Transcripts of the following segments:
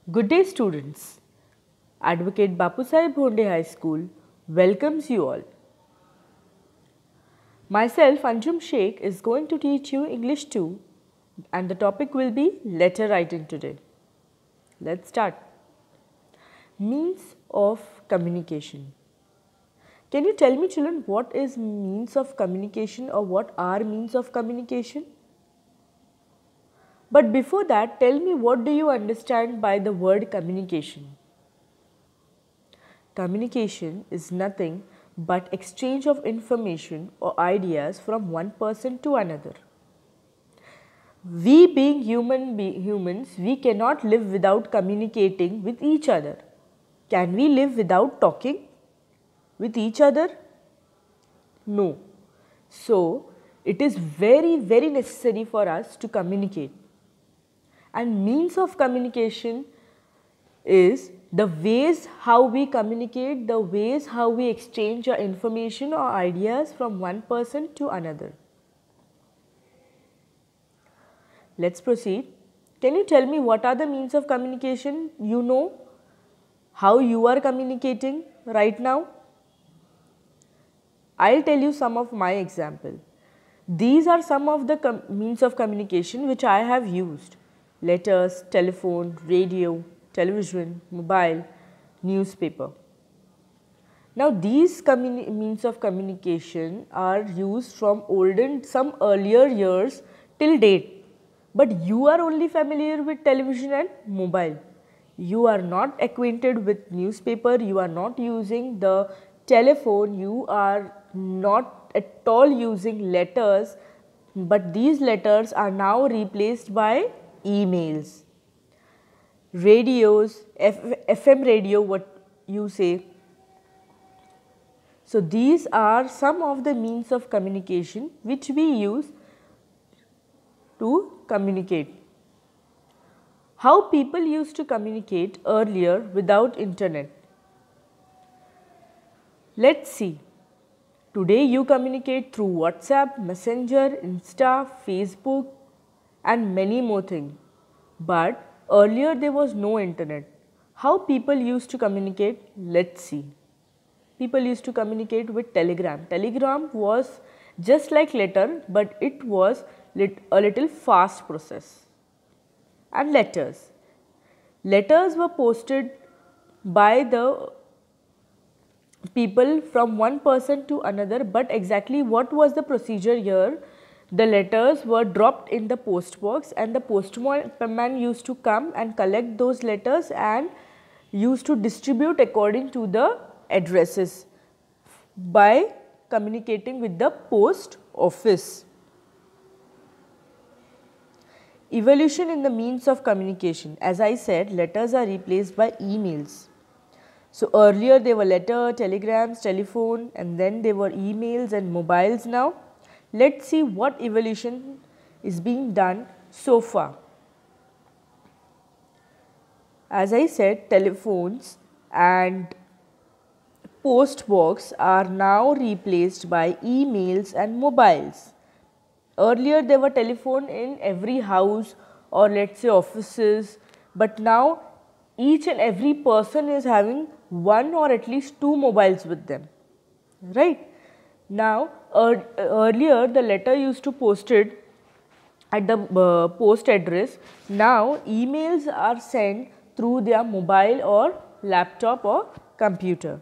Good day students. Advocate Bapusaheb Bhonde High School welcomes you all. Myself Anjum Sheikh is going to teach you English 2 and the topic will be letter writing today. Let's start. Means of communication. Can you tell me children what is means of communication or what are means of communication? But before that, tell me what do you understand by the word communication? Communication is nothing but exchange of information or ideas from one person to another. We being humans, we cannot live without communicating with each other. Can we live without talking with each other? No. So, it is very necessary for us to communicate. And means of communication is the ways how we communicate, the ways how we exchange our information or ideas from one person to another. Let's proceed. Can you tell me what are the means of communication? You know how you are communicating right now? I'll tell you some of my example. These are some of the means of communication which I have used. Letters, telephone, radio, television, mobile, newspaper. Now these means of communication are used from some earlier years till date. But you are only familiar with television and mobile. You are not acquainted with newspaper, you are not using the telephone, you are not at all using letters, but these letters are now replaced by emails, radios, FM radio, what you say. So these are some of the means of communication which we use to communicate. How people used to communicate earlier without internet? Let's see. Today you communicate through WhatsApp, Messenger, Insta, Facebook and many more things. But earlier there was no internet. How people used to communicate? Let's see. People used to communicate with telegram. Telegram was just like letter, but it was a little fast process. And letters. Letters were posted by the people from one person to another, but exactly what was the procedure here? The letters were dropped in the post box and the postman used to come and collect those letters and used to distribute according to the addresses by communicating with the post office. Evolution in the means of communication. As I said, letters are replaced by emails. So earlier they were letter, telegrams, telephone, and then they were emails and mobiles now. Let's see what evolution is being done so far. As I said, telephones and post box are now replaced by emails and mobiles. Earlier there were telephone in every house or let's say offices, but now each and every person is having one or at least two mobiles with them, right? Now earlier the letter used to posted at the post address. Now emails are sent through their mobile or laptop or computer.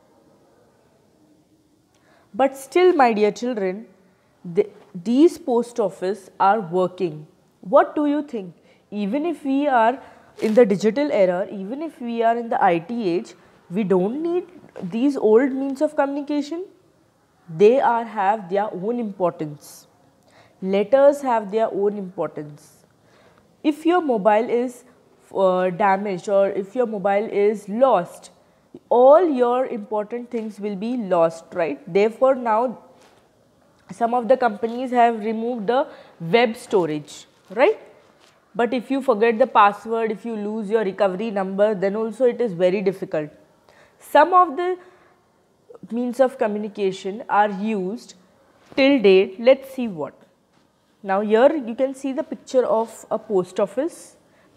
But still, my dear children, these post office are working. What do you think? Even if we are in the digital era, even if we are in the IT age, we don't need these old means of communication. They have their own importance. Letters have their own importance. If your mobile is damaged or if your mobile is lost, all your important things will be lost, right? Therefore, now some of the companies have removed the web storage, right? But if you forget the password, if you lose your recovery number, then also it is very difficult. Some of the means of communication are used till date. Let's see what. Now here you can see the picture of a post office.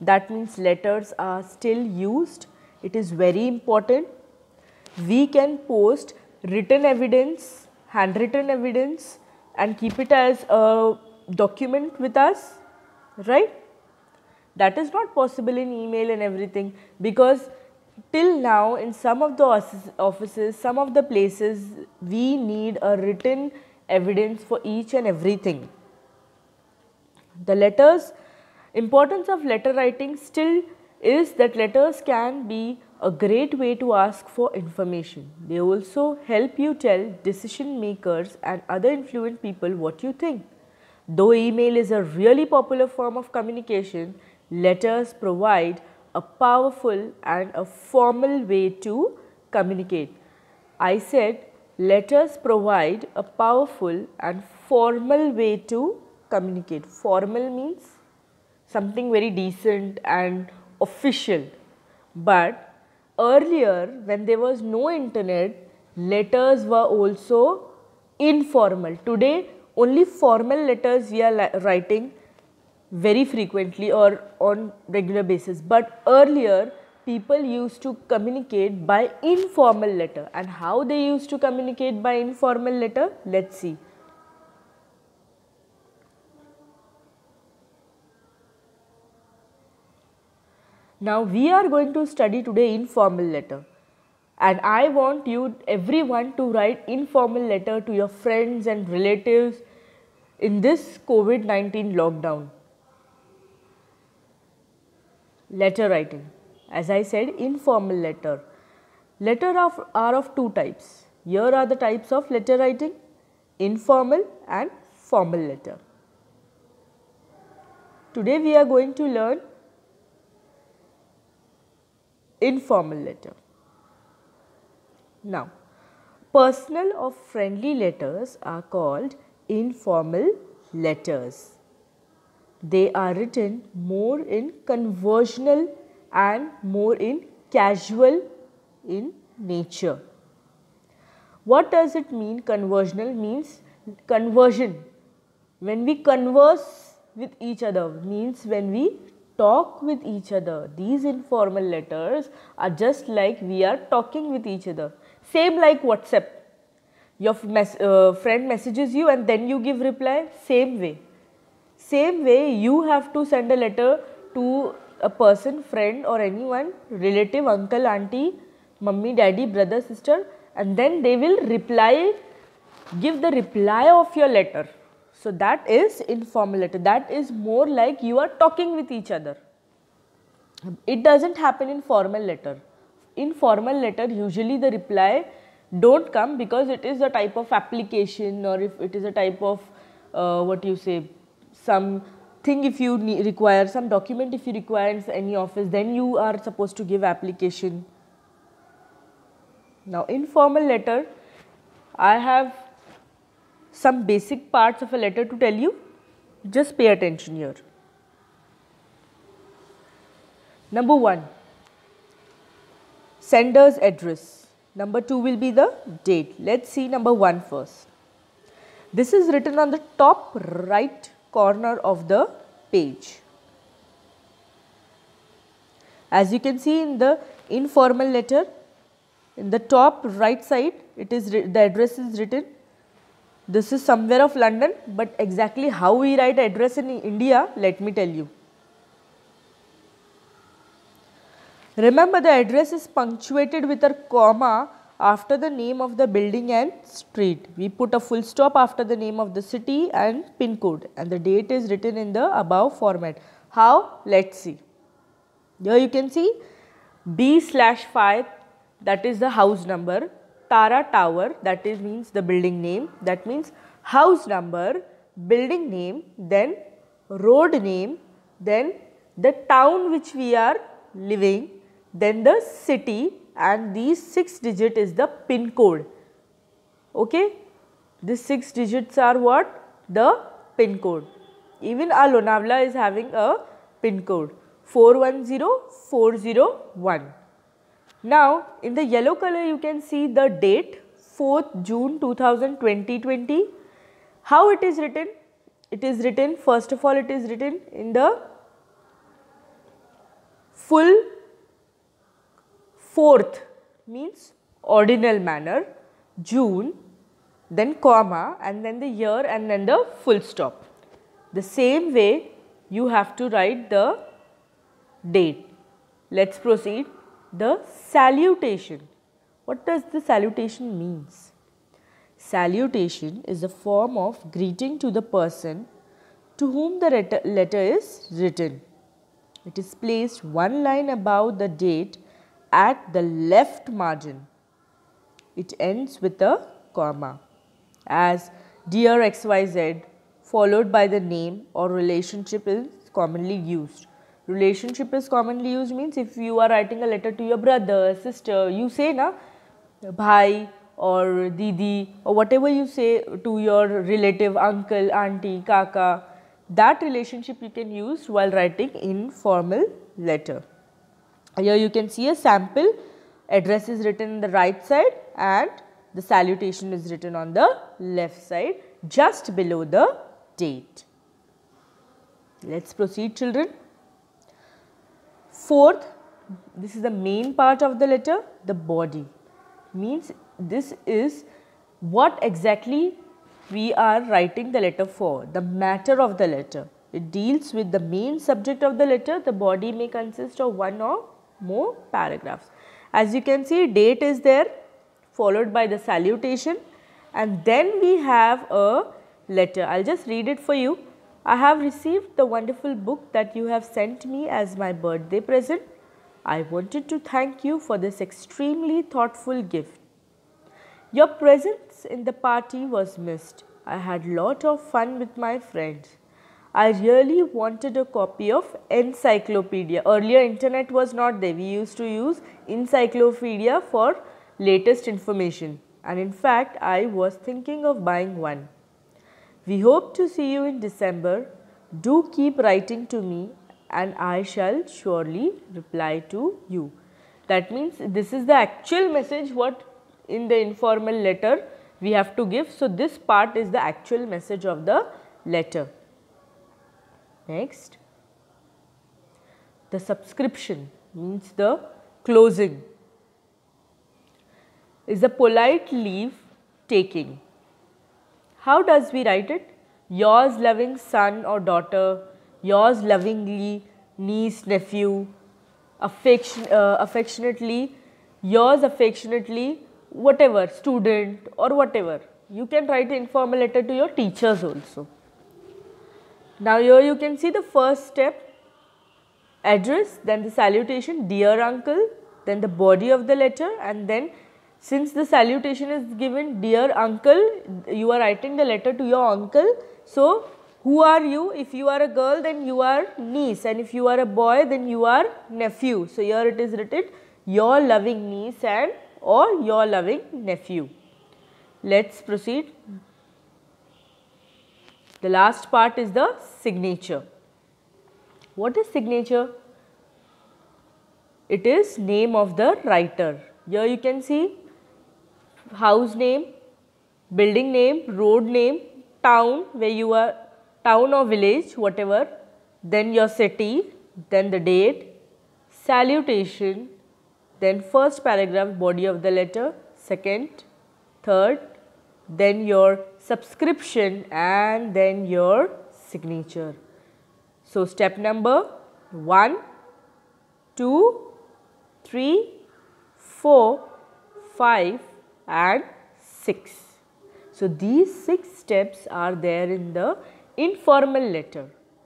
That means letters are still used. It is very important. We can post written evidence, handwritten evidence, and keep it as a document with us, right? That is not possible in email and everything, because till now in some of the offices, some of the places, we need a written evidence for each and everything. The letters, importance of letter writing still is that letters can be a great way to ask for information. They also help you tell decision makers and other influent people what you think. Though email is a really popular form of communication, letters provide a powerful and a formal way to communicate. I said letters provide a powerful and formal way to communicate. Formal means something very decent and official. But earlier, when there was no internet, letters were also informal. Today, only formal letters we are writing very frequently or on regular basis. But earlier, people used to communicate by informal letter. And how they used to communicate by informal letter? Let's see. Now we are going to study today informal letter, and I want you everyone to write informal letter to your friends and relatives in this COVID-19 lockdown. Letter writing, as I said, informal letter. Letter are of two types. Here are the types of letter writing: informal and formal letter. Today we are going to learn informal letter. Now, personal or friendly letters are called informal letters. They are written more in conversational and more in casual in nature. What does it mean? Conversational means conversion. When we converse with each other, means when we talk with each other. These informal letters are just like we are talking with each other. Same like WhatsApp. Your friend messages you and then you give reply. Same way. Same way you have to send a letter to a person, friend or anyone, relative, uncle, auntie, mummy, daddy, brother, sister, and then they will reply, give the reply of your letter. So that is informal letter. That is more like you are talking with each other. It doesn't happen in formal letter. In formal letter, usually the reply don't come because it is a type of application, or if it is a type of something if you require, some document if you require in any office, then you are supposed to give application. Now informal letter, I have some basic parts of a letter to tell you. Just pay attention here. Number 1, sender's address. Number 2 will be the date. Let's see number 1 first. This is written on the top right corner of the page. As you can see in the informal letter, in the top right side, it is the address is written. This is somewhere of London, but exactly how we write address in India, let me tell you. Remember, the address is punctuated with a comma after the name of the building and street. We put a full stop after the name of the city and pin code, and the date is written in the above format. How? Let's see. Here you can see B/5, that is the house number. Tara Tower, that is means the building name, that means house number, building name, then road name, then the town which we are living, then the city, and these 6 digit is the pin code. Okay, these 6 digits are what? The pin code. Even our Lonavala is having a pin code 410401. Now, in the yellow color you can see the date 4th June 2020. How it is written? It is written, first of all, it is written in the full fourth means ordinal manner, June, then comma and then the year and then the full stop. The same way you have to write the date. Let's proceed. The salutation. What does the salutation means? Salutation is a form of greeting to the person to whom the letter is written. It is placed one line above the date at the left margin. It ends with a comma, as dear XYZ followed by the name or relationship is commonly used. Relationship is commonly used means if you are writing a letter to your brother, sister, you say na bhai or didi or whatever you say to your relative, uncle, auntie, kaka, that relationship you can use while writing informal letter. Here you can see a sample, address is written on the right side and the salutation is written on the left side just below the date. Let's proceed, children. Fourth, this is the main part of the letter, the body. Means this is what exactly we are writing the letter for, the matter of the letter. It deals with the main subject of the letter. The body may consist of one or more paragraphs. As you can see, date is there followed by the salutation and then we have a letter. I'll just read it for you. I have received the wonderful book that you have sent me as my birthday present. I wanted to thank you for this extremely thoughtful gift. Your presence in the party was missed. I had lot of fun with my friends. I really wanted a copy of encyclopedia. Earlier internet was not there. We used to use encyclopedia for latest information. And in fact, I was thinking of buying one. We hope to see you in December. Do keep writing to me and I shall surely reply to you. That means this is the actual message what in the informal letter we have to give. So, this part is the actual message of the letter. Next, the subscription means the closing is a polite leave taking. How does we write it? Yours loving son or daughter, yours lovingly niece, nephew, affectionately, yours affectionately, whatever, student or whatever. You can write informal letter to your teachers also. Now here you can see the first step, address, then the salutation, dear uncle, then the body of the letter and then since the salutation is given dear uncle, you are writing the letter to your uncle. So, who are you? If you are a girl then you are niece and if you are a boy then you are nephew. So, here it is written your loving niece and or your loving nephew. Let's proceed. The last part is the signature. What is signature? It is name of the writer. Here you can see house name, building name, road name, town where you are, town or village, whatever, then your city, then the date, salutation, then first paragraph, body of the letter, second, third, then your subscription and then your signature. So, step number 1, 2, 3, 4, 5 and 6. So, these 6 steps are there in the informal letter.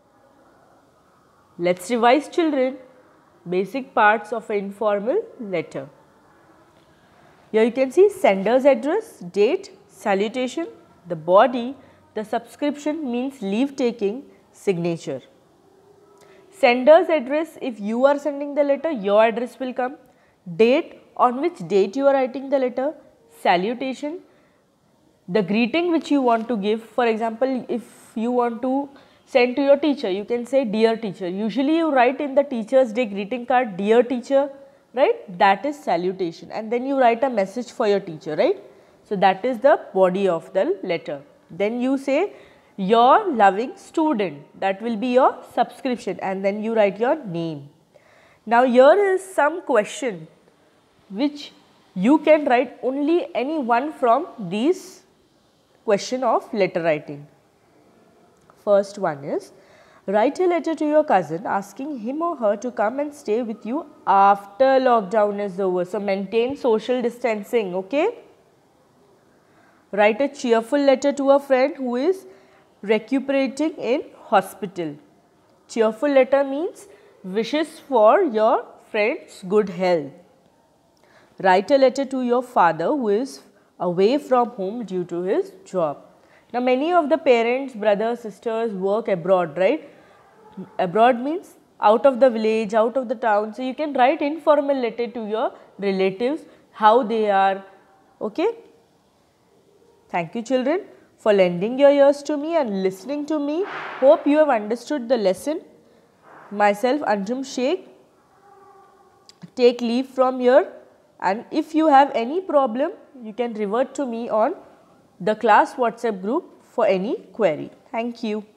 Let's revise, children, basic parts of an informal letter. Here you can see sender's address, date, salutation, the body, the subscription means leave taking, signature. Sender's address, if you are sending the letter, your address will come. Date, on which date you are writing the letter. Salutation, the greeting which you want to give. For example, if you want to send to your teacher, you can say dear teacher. Usually you write in the teacher's day greeting card, dear teacher, right? That is salutation and then you write a message for your teacher, right? So, that is the body of the letter. Then you say your loving student, that will be your subscription and then you write your name. Now here is some question which you can write only any one from these question of letter writing. First one is, write a letter to your cousin asking him or her to come and stay with you after lockdown is over. So maintain social distancing, okay? Write a cheerful letter to a friend who is recuperating in hospital. Cheerful letter means wishes for your friend's good health. Write a letter to your father who is away from home due to his job. Now many of the parents, brothers, sisters work abroad, right? Abroad means out of the village, out of the town. So you can write informal letter to your relatives, how they are, okay? Thank you children for lending your ears to me and listening to me. Hope you have understood the lesson. Myself Anjum Sheikh take leave from here, and if you have any problem you can revert to me on the class WhatsApp group for any query. Thank you.